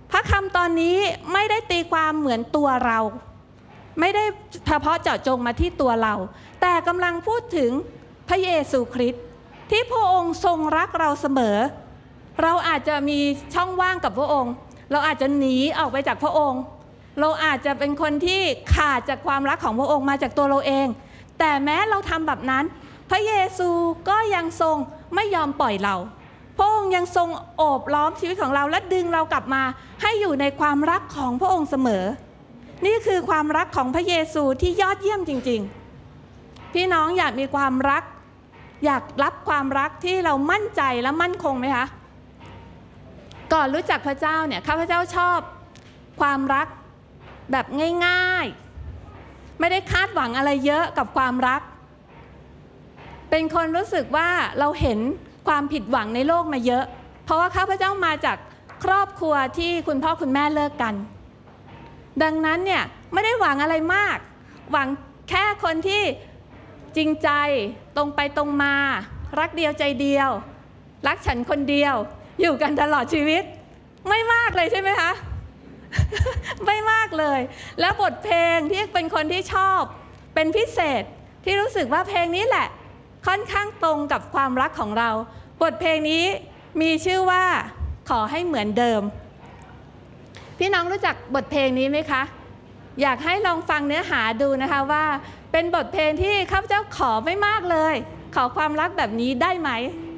พระคำตอนนี้ไม่ได้ตีความเหมือนตัวเราไม่ได้เฉพาะเจาะจงมาที่ตัวเราแต่กำลังพูดถึงพระเยซูคริสต์ที่พระองค์ทรงรักเราเสมอเราอาจจะมีช่องว่างกับพระองค์เราอาจจะหนีออกไปจากพระองค์เราอาจจะเป็นคนที่ขาดจากความรักของพระองค์มาจากตัวเราเองแต่แม้เราทำแบบนั้นพระเยซูก็ยังทรงไม่ยอมปล่อยเราพระองค์ยังทรงโอบล้อมชีวิตของเราและดึงเรากลับมาให้อยู่ในความรักของพระองค์เสมอนี่คือความรักของพระเยซูที่ยอดเยี่ยมจริงๆพี่น้องอยากมีความรักอยากรับความรักที่เรามั่นใจและมั่นคงไหมคะก่อนรู้จักพระเจ้าเนี่ยข้าพเจ้าชอบความรักแบบง่ายๆไม่ได้คาดหวังอะไรเยอะกับความรักเป็นคนรู้สึกว่าเราเห็นความผิดหวังในโลกมาเยอะเพราะว่าข้าพเจ้ามาจากครอบครัวที่คุณพ่อคุณแม่เลิกกันดังนั้นเนี่ยไม่ได้หวังอะไรมากหวังแค่คนที่จริงใจตรงไปตรงมารักเดียวใจเดียวรักฉันคนเดียวอยู่กันตลอดชีวิตไม่มากเลยใช่ไหมคะ ไม่มากเลยแล้วบทเพลงที่เป็นคนที่ชอบเป็นพิเศษที่รู้สึกว่าเพลงนี้แหละค่อนข้างตรงกับความรักของเราบทเพลงนี้มีชื่อว่าขอให้เหมือนเดิมพี่น้องรู้จักบทเพลงนี้ไหมคะอยากให้ลองฟังเนื้อหาดูนะคะว่าเป็นบทเพลงที่ข้าพเจ้าขอไม่มากเลยขอความรักแบบนี้ได้ไหม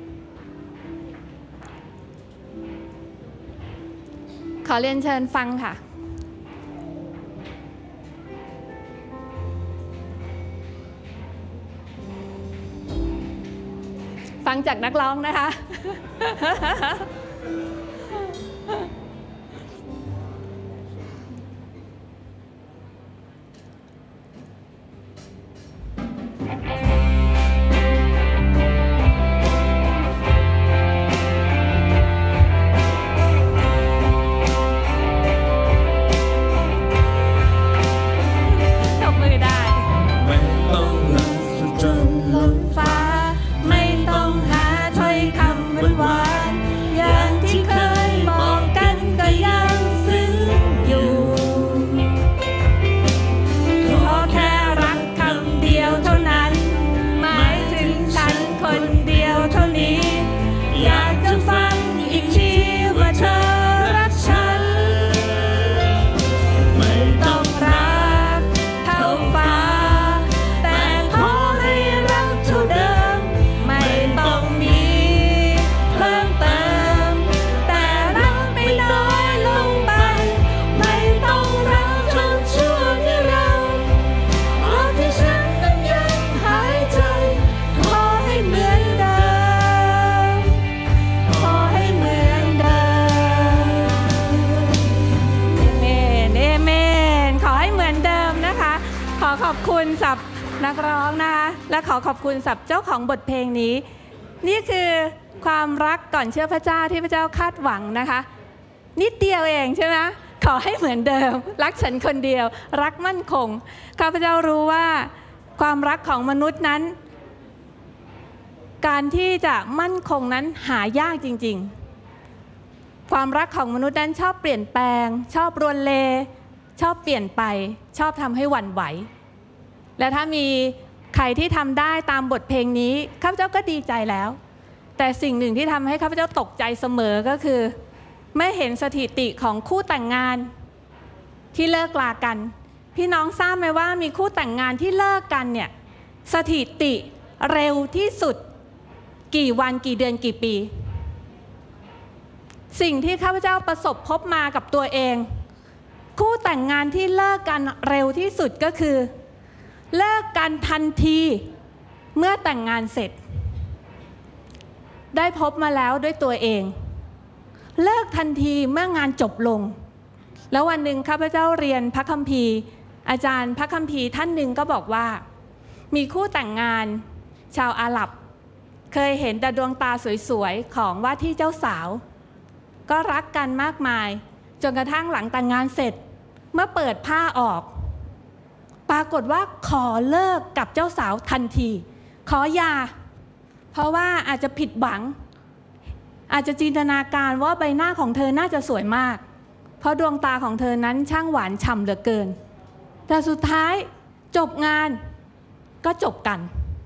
ขอเรียนเชิญฟังค่ะฟังจากนักร้องนะคะ นักร้องนะคะและขอขอบคุณสับเจ้าของบทเพลงนี้นี่คือความรักก่อนเชื่อพระเจ้าที่พระเจ้าคาดหวังนะคะนิดเดียวเองใช่ไหมขอให้เหมือนเดิมรักฉันคนเดียวรักมั่นคงข้าพเจ้ารู้ว่าความรักของมนุษย์นั้นการที่จะมั่นคงนั้นหายากจริงๆความรักของมนุษย์นั้นชอบเปลี่ยนแปลงชอบรวนเลชอบเปลี่ยนไปชอบทำให้หวั่นไหวและถ้ามีใครที่ทำได้ตามบทเพลงนี้ข้าพเจ้าก็ดีใจแล้วแต่สิ่งหนึ่งที่ทำให้ข้าพเจ้าตกใจเสมอก็คือไม่เห็นสถิติของคู่แต่งงานที่เลิกลากันพี่น้องทราบไหมว่ามีคู่แต่งงานที่เลิกกันเนี่ยสถิติเร็วที่สุดกี่วันกี่เดือนกี่ปีสิ่งที่ข้าพเจ้าประสบพบมากับตัวเองคู่แต่งงานที่เลิกกันเร็วที่สุดก็คือเลิกกันทันทีเมื่อแต่งงานเสร็จได้พบมาแล้วด้วยตัวเองเลิกทันทีเมื่องานจบลงแล้ววันหนึ่งข้าพเจ้าเรียนพระคัมภีร์อาจารย์พระคัมภีร์ท่านหนึ่งก็บอกว่ามีคู่แต่งงานชาวอาหรับเคยเห็นแต่ดวงตาสวยๆของว่าที่เจ้าสาวก็รักกันมากมายจนกระทั่งหลังแต่งงานเสร็จเมื่อเปิดผ้าออกปรากฏว่าขอเลิกกับเจ้าสาวทันทีขอหย่าเพราะว่าอาจจะผิดหวังอาจจะจินตนาการว่าใบหน้าของเธอน่าจะสวยมากเพราะดวงตาของเธอนั้นช่างหวานฉ่ำเหลือเกินแต่สุดท้ายจบงานก็จบกัน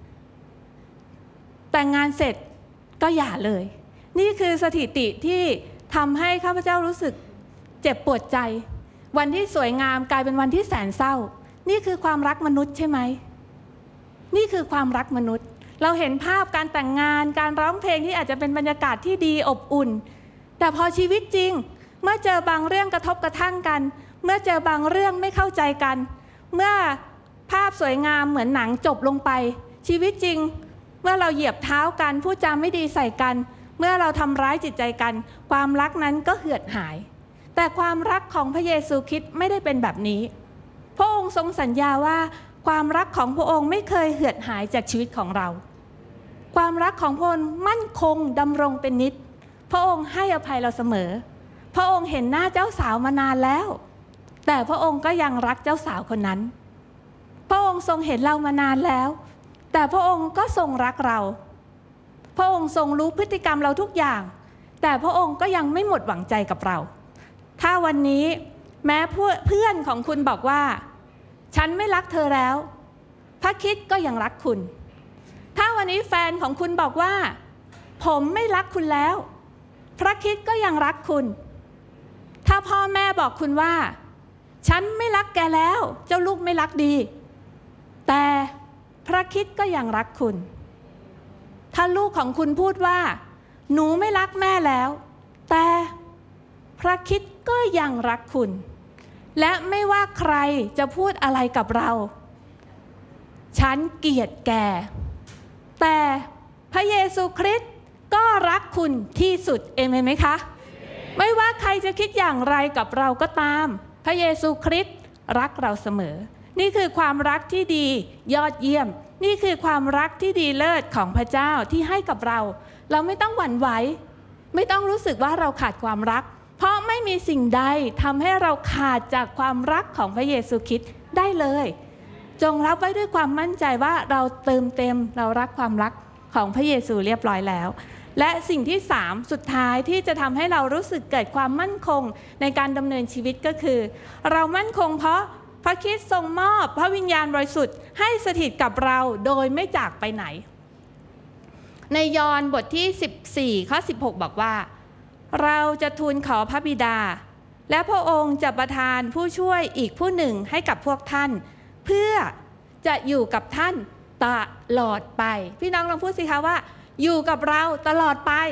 แต่งงานเสร็จก็หย่าเลยนี่คือสถิติที่ทำให้ข้าพเจ้ารู้สึกเจ็บปวดใจวันที่สวยงามกลายเป็นวันที่แสนเศร้านี่คือความรักมนุษย์ใช่ไหมนี่คือความรักมนุษย์เราเห็นภาพการแต่งงานการร้องเพลงที่อาจจะเป็นบรรยากาศที่ดีอบอุ่นแต่พอชีวิตจริงเมื่อเจอบางเรื่องกระทบกระทั่งกันเมื่อเจอบางเรื่องไม่เข้าใจกันเมื่อภาพสวยงามเหมือนหนังจบลงไปชีวิตจริงเมื่อเราเหยียบเท้ากันพูดจาไม่ดีใส่กันเมื่อเราทำร้ายจิตใจกันความรักนั้นก็เหือดหายแต่ความรักของพระเยซูคริสต์ไม่ได้เป็นแบบนี้พระองค์ทรงสัญญาว่าความรักของพระองค์ไม่เคยเหือดหายจากชีวิตของเราความรักของพระองค์มั่นคงดำรงเป็นนิจพระองค์ให้อภัยเราเสมอพระองค์เห็นหน้าเจ้าสาวมานานแล้วแต่พระองค์ก็ยังรักเจ้าสาวคนนั้นพระองค์ทรงเห็นเรามานานแล้วแต่พระองค์ก็ทรงรักเราพระองค์ทรงรู้พฤติกรรมเราทุกอย่างแต่พระองค์ก็ยังไม่หมดหวังใจกับเราถ้าวันนี้แม้เพื่อนของคุณบอกว่าฉันไม่รักเธอแล้วพระคริสต์ก็ยังรักคุณถ้าวันนี้แฟนของคุณบอกว่าผมไม่รักคุณแล้วพระคริสต์ก็ยังรักคุณถ้าพ่อแม่บอกคุณว่าฉันไม่รักแกแล้วเจ้าลูกไม่รักดีแต่พระคริสต์ก็ยังรักคุณถ้าลูกของคุณพูดว่าหนูไม่รักแม่แล้วแต่พระคริสต์ก็ยังรักคุณและไม่ว่าใครจะพูดอะไรกับเราฉันเกลียดแกแต่พระเยซูคริสต์ก็รักคุณที่สุดเอเมนไหมคะไม่ว่าใครจะคิดอย่างไรกับเราก็ตามพระเยซูคริสต์รักเราเสมอนี่คือความรักที่ดียอดเยี่ยมนี่คือความรักที่ดีเลิศของพระเจ้าที่ให้กับเราเราไม่ต้องหวั่นไหวไม่ต้องรู้สึกว่าเราขาดความรักเพราะไม่มีสิ่งใดทำให้เราขาดจากความรักของพระเยซูคริสต์ได้เลยจงรับไว้ด้วยความมั่นใจว่าเราเติมเต็มเรารักความรักของพระเยซูเรียบร้อยแล้วและสิ่งที่สามสุดท้ายที่จะทำให้เรารู้สึกเกิดความมั่นคงในการดำเนินชีวิตก็คือเรามั่นคงเพราะพระคริสต์ทรงมอบพระวิญญาณบริสุทธิ์ให้สถิตกับเราโดยไม่จากไปไหนในยอห์นบทที่สิบสี่ข้อสิบหกบอกว่าเราจะทูลขอพระบิดาและพระองค์จะประทานผู้ช่วยอีกผู้หนึ่งให้กับพวกท่านเพื่อจะอยู่กับท่านตลอดไปพี่น้องลองพูดสิคะว่าอยู่กับเราตลอดไป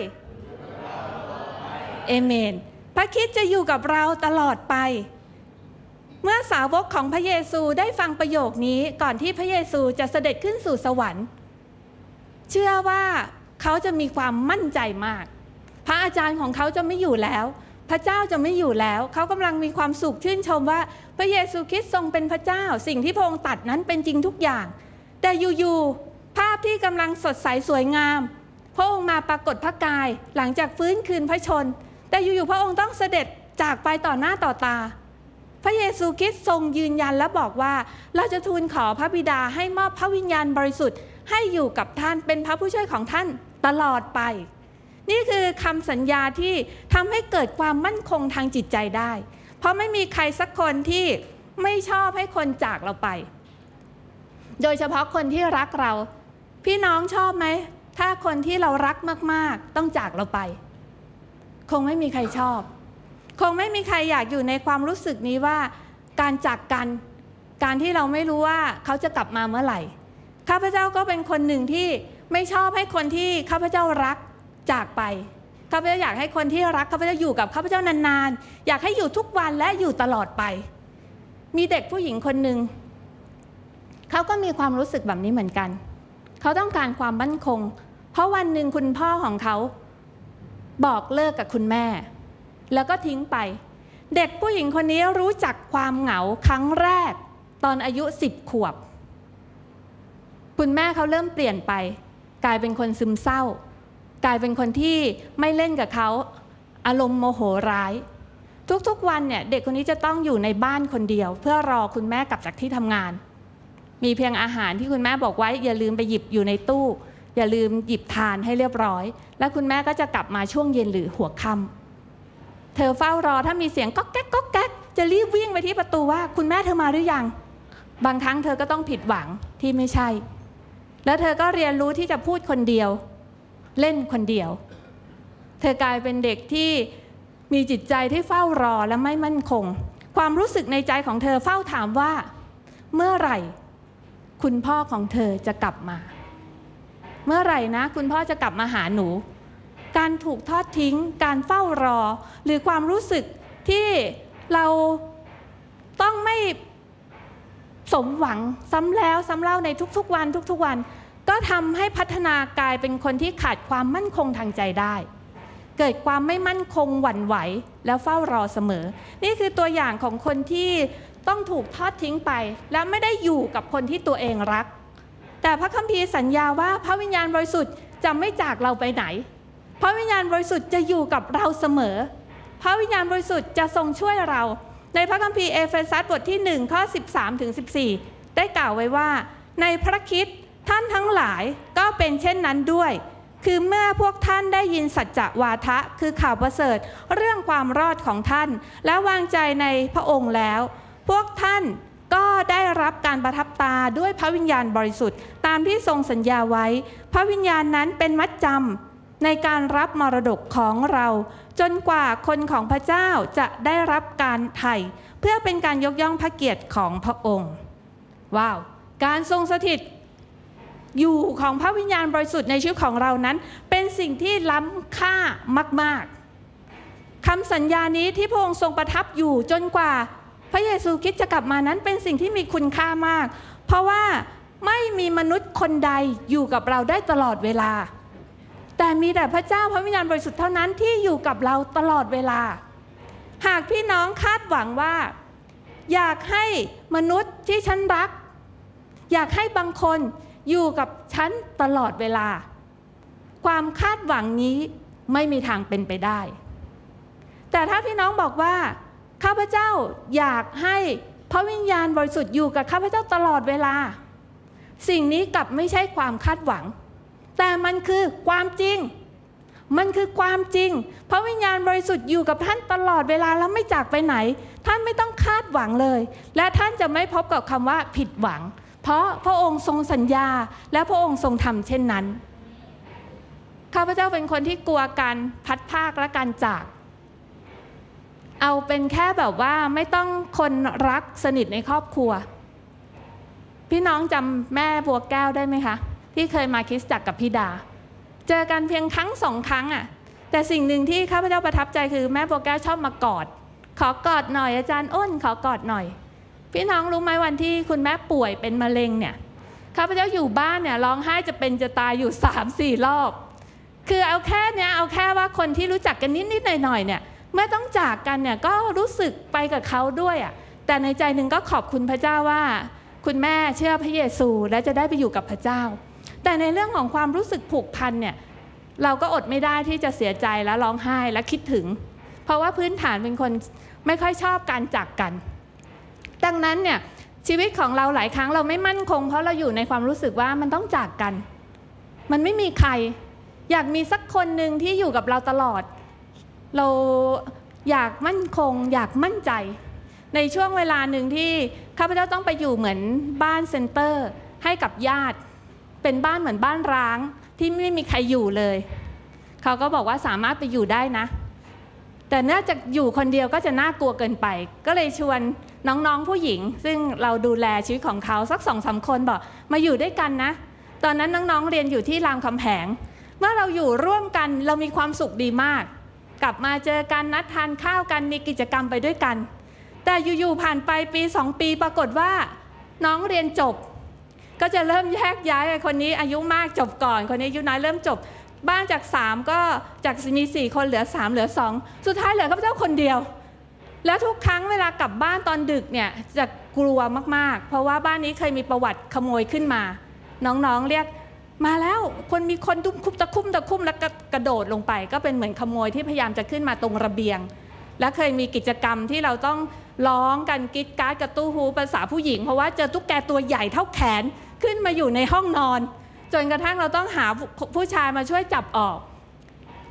เอเมนพระคริสต์จะอยู่กับเราตลอดไปเมื่อสาวกของพระเยซูได้ฟังประโยคนี้ก่อนที่พระเยซูจะเสด็จขึ้นสู่สวรรค์เชื่อว่าเขาจะมีความมั่นใจมากพระอาจารย์ของเขาจะไม่อยู่แล้วพระเจ้าจะไม่อยู่แล้วเขากำลังมีความสุขชื่นชมว่าพระเยซูคริสต์ทรงเป็นพระเจ้าสิ่งที่พระองค์ตรัสนั้นเป็นจริงทุกอย่างแต่อยู่ๆภาพที่กำลังสดใสสวยงามพระองค์มาปรากฏพระกายหลังจากฟื้นคืนพระชนแต่อยู่ๆพระองค์ต้องเสด็จจากไปต่อหน้าต่อตาพระเยซูคริสต์ทรงยืนยันและบอกว่าเราจะทูลขอพระบิดาให้มอบพระวิญญาณบริสุทธิ์ให้อยู่กับท่านเป็นพระผู้ช่วยของท่านตลอดไปนี่คือคำสัญญาที่ทำให้เกิดความมั่นคงทางจิตใจได้เพราะไม่มีใครสักคนที่ไม่ชอบให้คนจากเราไปโดยเฉพาะคนที่รักเราพี่น้องชอบไหมถ้าคนที่เรารักมากๆต้องจากเราไปคงไม่มีใครชอบคงไม่มีใครอยากอยู่ในความรู้สึกนี้ว่าการจากกันการที่เราไม่รู้ว่าเขาจะกลับมาเมื่อไหร่ข้าพเจ้าก็เป็นคนหนึ่งที่ไม่ชอบให้คนที่ข้าพเจ้ารักจากไปข้าพเจ้าอยากให้คนที่รักข้าพเจ้าอยู่กับข้าพเจ้านานๆอยากให้อยู่ทุกวันและอยู่ตลอดไปมีเด็กผู้หญิงคนหนึ่งเขาก็มีความรู้สึกแบบนี้เหมือนกันเขาต้องการความมั่นคงเพราะวันหนึ่งคุณพ่อของเขาบอกเลิกกับคุณแม่แล้วก็ทิ้งไปเด็กผู้หญิงคนนี้รู้จักความเหงาครั้งแรกตอนอายุสิบขวบคุณแม่เขาเริ่มเปลี่ยนไปกลายเป็นคนซึมเศร้ากลายเป็นคนที่ไม่เล่นกับเขาอารมณ์โมโหร้ายทุกๆวันเนี่ยเด็กคนนี้จะต้องอยู่ในบ้านคนเดียวเพื่อรอคุณแม่กลับจากที่ทำงานมีเพียงอาหารที่คุณแม่บอกไว้อย่าลืมไปหยิบอยู่ในตู้อย่าลืมหยิบทานให้เรียบร้อยแล้วคุณแม่ก็จะกลับมาช่วงเย็นหรือหัวค่เธอเฝ้ารอถ้ามีเสียงก๊อกแก๊กก๊อกแก๊กจะรีบวิ่งไปที่ประตูว่าคุณแม่เธอมาหรือยังบางครั้งเธอก็ต้องผิดหวังที่ไม่ใช่แล้วเธอก็เรียนรู้ที่จะพูดคนเดียวเล่นคนเดียวเธอกลายเป็นเด็กที่มีจิตใจที่เฝ้ารอและไม่มั่นคงความรู้สึกในใจของเธอเฝ้าถามว่าเมื่อไหร่คุณพ่อของเธอจะกลับมาเมื่อไหร่นะคุณพ่อจะกลับมาหาหนูการถูกทอดทิ้งการเฝ้ารอหรือความรู้สึกที่เราต้องไม่สมหวังซ้ำแล้วซ้ำเล่าในทุกๆวันทุกๆวันก็ทำให้พัฒนากลายเป็นคนที่ขาดความมั่นคงทางใจได้เกิดความไม่มั่นคงหวั่นไหวแล้วเฝ้ารอเสมอนี่คือตัวอย่างของคนที่ต้องถูกทอดทิ้งไปและไม่ได้อยู่กับคนที่ตัวเองรักแต่พระคัมภีร์สัญญาว่าพระวิญญาณบริสุทธิ์จะไม่จากเราไปไหนพระวิญญาณบริสุทธิ์จะอยู่กับเราเสมอพระวิญญาณบริสุทธิ์จะทรงช่วยเราในพระคัมภีร์เอเฟซัสบทที่หนึ่งข้อสิบสามถึงสิบสี่ได้กล่าวไว้ว่าในพระคริสต์ท่านทั้งหลายก็เป็นเช่นนั้นด้วยคือเมื่อพวกท่านได้ยินสัจจวาทะคือข่าวประเสริฐเรื่องความรอดของท่านและวางใจในพระองค์แล้วพวกท่านก็ได้รับการประทับตาด้วยพระวิญญาณบริสุทธิ์ตามที่ทรงสัญญาไว้พระวิญญาณนั้นเป็นมัดจำในการรับมรดกของเราจนกว่าคนของพระเจ้าจะได้รับการไถ่เพื่อเป็นการยกย่องพระเกียรติของพระองค์ว้าวการทรงสถิตอยู่ของพระวิญญาณบริสุทธิ์ในชีวิตของเรานั้นเป็นสิ่งที่ล้ำค่ามากๆคำสัญญานี้ที่พระองค์ทรงประทับอยู่จนกว่าพระเยซูคริสต์จะกลับมานั้นเป็นสิ่งที่มีคุณค่ามากเพราะว่าไม่มีมนุษย์คนใดอยู่กับเราได้ตลอดเวลาแต่มีแต่พระเจ้าพระวิญญาณบริสุทธิ์เท่านั้นที่อยู่กับเราตลอดเวลาหากพี่น้องคาดหวังว่าอยากให้มนุษย์ที่ฉันรักอยากให้บางคนอยู่กับฉันตลอดเวลาความคาดหวังนี้ไม่มีทางเป็นไปได้แต่ถ้าพี่น้องบอกว่าข้าพเจ้าอยากให้พระวิญญาณบริสุทธิ์อยู่กับข้าพเจ้าตลอดเวลาสิ่งนี้กลับไม่ใช่ความคาดหวังแต่มันคือความจริงมันคือความจริงพระวิญญาณบริสุทธิ์อยู่กับท่านตลอดเวลาแล้วไม่จากไปไหนท่านไม่ต้องคาดหวังเลยและท่านจะไม่พบกับคำว่าผิดหวังเพราะพระองค์ทรงสัญญาและพระองค์ทรงทำเช่นนั้นข้าพเจ้าเป็นคนที่กลัวการพัดพรากและการจากเอาเป็นแค่แบบว่าไม่ต้องคนรักสนิทในครอบครัวพี่น้องจำแม่บัวแก้วได้ไหมคะที่เคยมาคริสตจักรกับพี่ดาเจอกันเพียงครั้งสองครั้งอ่ะแต่สิ่งหนึ่งที่ข้าพเจ้าประทับใจคือแม่บัวแก้วชอบมากอดขอกอดหน่อยอาจารย์อ้นขอกอดหน่อยพี่น้องรู้ไหมวันที่คุณแม่ป่วยเป็นมะเร็งเนี่ยข้าพเจ้าอยู่บ้านเนี่ยร้องไห้จะเป็นจะตายอยู่ สามสี่ รอบคือเอาแค่เนี้ยเอาแค่ว่าคนที่รู้จักกันนิดๆหน่อยๆเนี่ยเมื่อต้องจากกันเนี่ยก็รู้สึกไปกับเขาด้วยอ่ะแต่ในใจหนึ่งก็ขอบคุณพระเจ้าว่าคุณแม่เชื่อพระเยซูและจะได้ไปอยู่กับพระเจ้าแต่ในเรื่องของความรู้สึกผูกพันเนี่ยเราก็อดไม่ได้ที่จะเสียใจและร้องไห้และคิดถึงเพราะว่าพื้นฐานเป็นคนไม่ค่อยชอบการจากกันดังนั้นเนี่ยชีวิตของเราหลายครั้งเราไม่มั่นคงเพราะเราอยู่ในความรู้สึกว่ามันต้องจากกันมันไม่มีใครอยากมีสักคนหนึ่งที่อยู่กับเราตลอดเราอยากมั่นคงอยากมั่นใจในช่วงเวลาหนึ่งที่ข้าพเจ้าต้องไปอยู่เหมือนบ้านเซ็นเตอร์ให้กับญาติเป็นบ้านเหมือนบ้านร้างที่ไม่มีใครอยู่เลยเขาก็บอกว่าสามารถไปอยู่ได้นะแต่เนื่องจากอยู่คนเดียวก็จะน่ากลัวเกินไปก็เลยชวนน้องๆผู้หญิงซึ่งเราดูแลชีวิตของเขาสักสองสามคนบอกมาอยู่ด้วยกันนะตอนนั้นน้องๆเรียนอยู่ที่รามคำแหงเมื่อเราอยู่ร่วมกันเรามีความสุขดีมากกลับมาเจอกันนัดทานข้าวกันมีกิจกรรมไปด้วยกันแต่อยู่ๆผ่านไปปีสองปีปรากฏว่าน้องเรียนจบก็จะเริ่มแยกย้ายคนนี้อายุมากจบก่อนคนนี้อายุน้อยเริ่มจบบ้านจากสามก็จากมีสี่คนเหลือสามเหลือสองสุดท้ายเหลือข้าพเจ้าคนเดียวแล้วทุกครั้งเวลากลับบ้านตอนดึกเนี่ยจะกลัวมากๆเพราะว่าบ้านนี้เคยมีประวัติขโมยขึ้นมาน้องๆเรียกมาแล้วคนมีคนตุ้มคุบตะคุ่มตะคุ่มแล้วก็กระโดดลงไปก็เป็นเหมือนขโมยที่พยายามจะขึ้นมาตรงระเบียงและเคยมีกิจกรรมที่เราต้องร้องกันกิ๊ดก๊าดกระตู้ฮูภาษาผู้หญิงเพราะว่าเจอตุ๊กแกตัวใหญ่เท่าแขนขึ้นมาอยู่ในห้องนอนจนกระทั่งเราต้องหาผู้ชายมาช่วยจับออก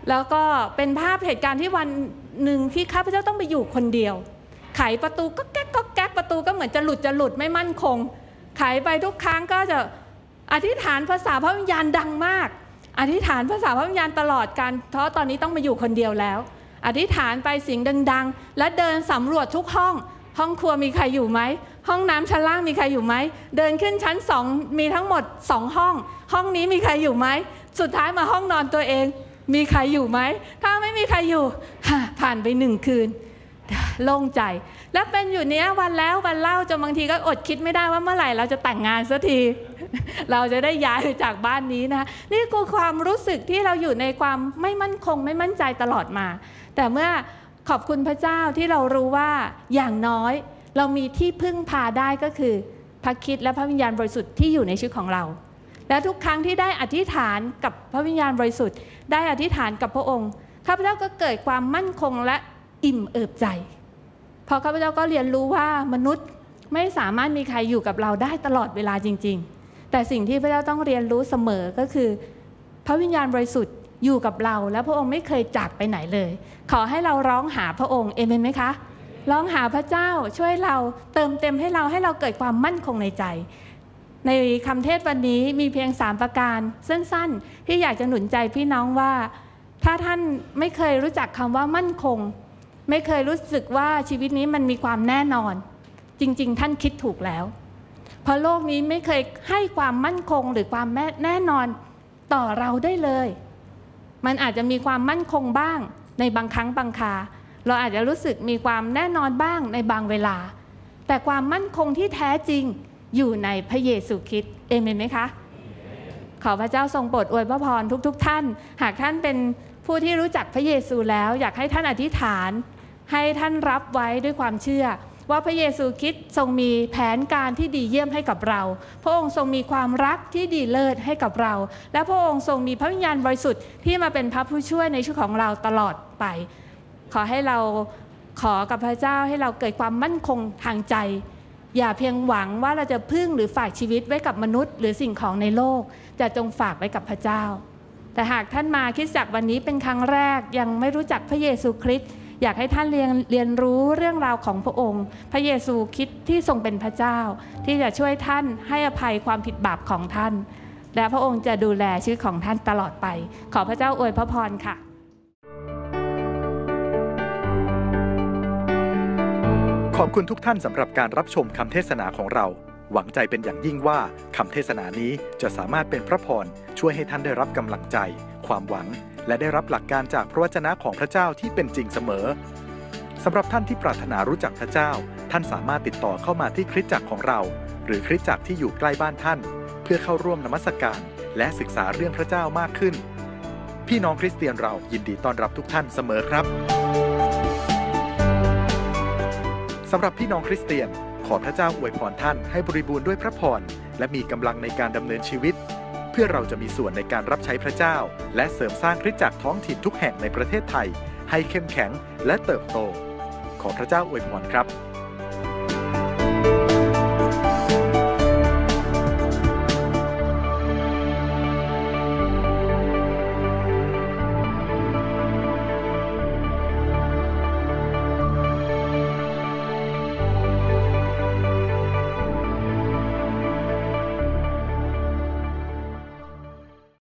แล้วก็เป็นภาพเหตุการณ์ที่วันหนึ่งที่ข้าพเจ้าต้องไปอยู่คนเดียวไขประตูก็แก๊กก็แก๊กประตูก็เหมือนจะหลุดจะหลุดไม่มั่นคงไขไปทุกครั้งก็จะอธิษฐานภาษาพระวิญญาณดังมากอธิษฐานภาษาพระวิญญาณตลอดการเพราะตอนนี้ต้องมาอยู่คนเดียวแล้วอธิษฐานไปเสียงดังๆและเดินสำรวจทุกห้องห้องครัวมีใครอยู่ไหมห้องน้ำชั้นล่างมีใครอยู่ไหมเดินขึ้นชั้นสองมีทั้งหมดสองห้องห้องนี้มีใครอยู่ไหมสุดท้ายมาห้องนอนตัวเองมีใครอยู่ไหมถ้าไม่มีใครอยู่ผ่านไปหนึ่งคืนโล่งใจแล้วเป็นอยู่เนี้ยวันแล้ววันเล่าจนบางทีก็อดคิดไม่ได้ว่าเมื่อไหร่เราจะแต่งงานสักทีเราจะได้ย้ายไปจากบ้านนี้นะนี่คือความรู้สึกที่เราอยู่ในความไม่มั่นคงไม่มั่นใจตลอดมาแต่เมื่อขอบคุณพระเจ้าที่เรารู้ว่าอย่างน้อยเรามีที่พึ่งพาได้ก็คือพระคริสต์และพระวิญญาณบริสุทธิ์ที่อยู่ในชีวิตของเราและทุกครั้งที่ได้อธิษฐานกับพระวิญญาณบริสุทธิ์ได้อธิษฐานกับพระองค์ข้าพเจ้าก็เกิดความมั่นคงและอิ่มเอิบใจพอข้าพเจ้าก็เรียนรู้ว่ามนุษย์ไม่สามารถมีใครอยู่กับเราได้ตลอดเวลาจริงๆแต่สิ่งที่พระเจ้าต้องเรียนรู้เสมอก็คือพระวิญญาณบริสุทธิ์อยู่กับเราและพระองค์ไม่เคยจากไปไหนเลยขอให้เราร้องหาพระองค์เอเมนไหมคะร้องหาพระเจ้าช่วยเราเติมเต็มให้เราให้เราเกิดความมั่นคงในใจในคำเทศวันนี้มีเพียงสามประการสั้นๆที่อยากจะหนุนใจพี่น้องว่าถ้าท่านไม่เคยรู้จักคำว่ามั่นคงไม่เคยรู้สึกว่าชีวิตนี้มันมีความแน่นอนจริงๆท่านคิดถูกแล้วเพราะโลกนี้ไม่เคยให้ความมั่นคงหรือความแน่นอนต่อเราได้เลยมันอาจจะมีความมั่นคงบ้างในบางครั้งบางคราเราอาจจะรู้สึกมีความแน่นอนบ้างในบางเวลาแต่ความมั่นคงที่แท้จริงอยู่ในพระเยซูคริสต์เอเมนไหมคะขอพระเจ้าทรงโปรดอวยพระพรทุกๆท่านหากท่านเป็นผู้ที่รู้จักพระเยซูแล้วอยากให้ท่านอธิษฐานให้ท่านรับไว้ด้วยความเชื่อว่าพระเยซูคริสต์ทรงมีแผนการที่ดีเยี่ยมให้กับเราพระองค์ทรงมีความรักที่ดีเลิศให้กับเราและพระองค์ทรงมีพระวิญญาณบริสุทธิ์ที่มาเป็นพระผู้ช่วยในชีวิตของเราตลอดไปขอให้เราขอกับพระเจ้าให้เราเกิดความมั่นคงทางใจอย่าเพียงหวังว่าเราจะพึ่งหรือฝากชีวิตไว้กับมนุษย์หรือสิ่งของในโลกจะจงฝากไว้กับพระเจ้าแต่หากท่านมาคริสตจักรวันนี้เป็นครั้งแรกยังไม่รู้จักพระเยซูคริสต์อยากให้ท่านเรียนเรียนรู้เรื่องราวของพระองค์พระเยซูคริสต์ที่ทรงเป็นพระเจ้าที่จะช่วยท่านให้อภัยความผิดบาปของท่านและพระองค์จะดูแลชีวิตของท่านตลอดไปขอพระเจ้าอวยพระพรค่ะขอบคุณทุกท่านสำหรับการรับชมคำเทศนาของเราหวังใจเป็นอย่างยิ่งว่าคำเทศนานี้จะสามารถเป็นพระพรช่วยให้ท่านได้รับกำลังใจความหวังและได้รับหลักการจากพระวจนะของพระเจ้าที่เป็นจริงเสมอสำหรับท่านที่ปรารถนารู้จักพระเจ้าท่านสามารถติดต่อเข้ามาที่คริสตจักรของเราหรือคริสตจักรที่อยู่ใกล้บ้านท่านเพื่อเข้าร่วมนมัสการและศึกษาเรื่องพระเจ้ามากขึ้นพี่น้องคริสเตียนเรายินดีต้อนรับทุกท่านเสมอครับสำหรับพี่น้องคริสเตียนขอพระเจ้าอวยพรท่านให้บริบูรณ์ด้วยพระพรและมีกำลังในการดำเนินชีวิตเพื่อเราจะมีส่วนในการรับใช้พระเจ้าและเสริมสร้างคริสตจักรท้องถิ่นทุกแห่งในประเทศไทยให้เข้มแข็งและเติบโตขอพระเจ้าอวยพรครับ